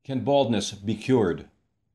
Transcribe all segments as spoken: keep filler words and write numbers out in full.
Can baldness be cured?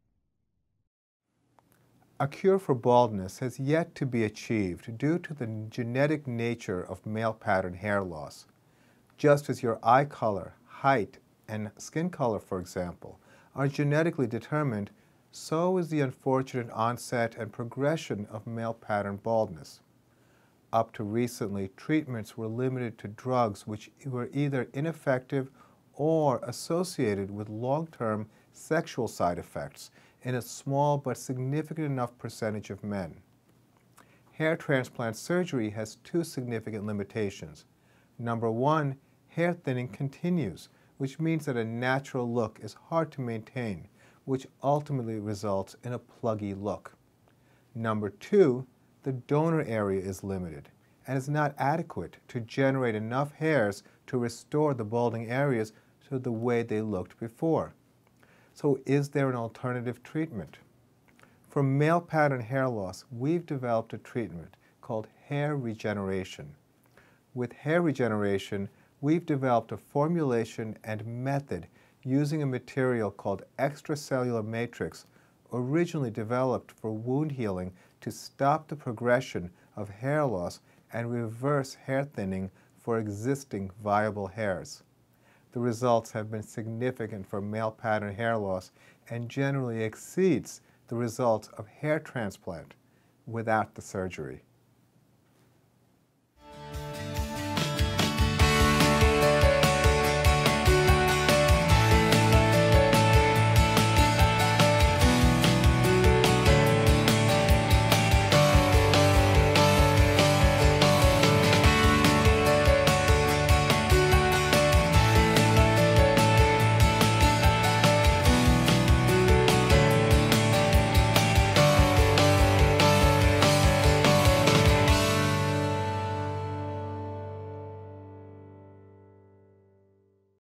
A cure for baldness has yet to be achieved due to the genetic nature of male pattern hair loss. Just as your eye color, height, and skin color, for example, are genetically determined, so is the unfortunate onset and progression of male pattern baldness. Up to recently, treatments were limited to drugs which were either ineffective or associated with long-term sexual side effects in a small but significant enough percentage of men. Hair transplant surgery has two significant limitations. Number one, hair thinning continues, which means that a natural look is hard to maintain, which ultimately results in a pluggy look. Number two, the donor area is limited and is not adequate to generate enough hairs to restore the balding areas to the way they looked before. So is there an alternative treatment? For male pattern hair loss, we've developed a treatment called hair regeneration. With hair regeneration, we've developed a formulation and method using a material called extracellular matrix, originally developed for wound healing to stop the progression of hair loss and reverse hair thinning for existing viable hairs. The results have been significant for male pattern hair loss and generally exceeds the results of hair transplant without the surgery.